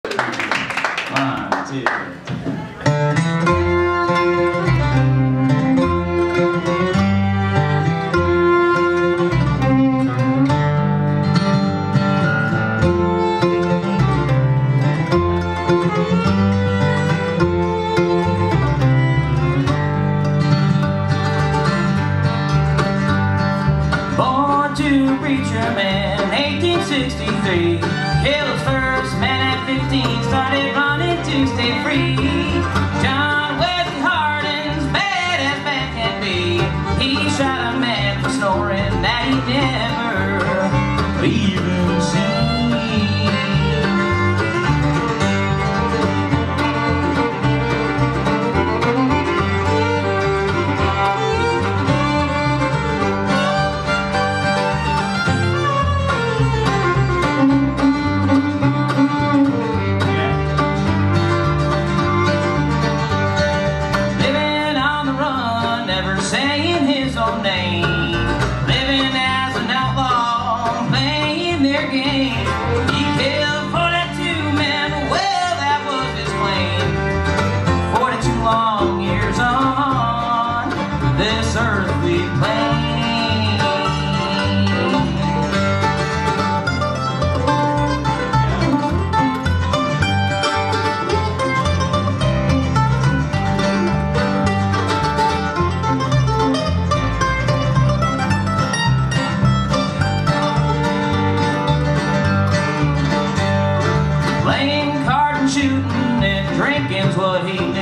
One, two, three. Born to preacher man, 1863. Healey's first man at 15 started running to stay free. John Wesley Hardin's bad as bad can be. He shot a man for snoring that he never even seen. Saying his own name, living as an outlaw, playing their game. He killed 42 men, well that was his claim. 42 long years on this earthly plane. Playing cards and shooting and drinking's what he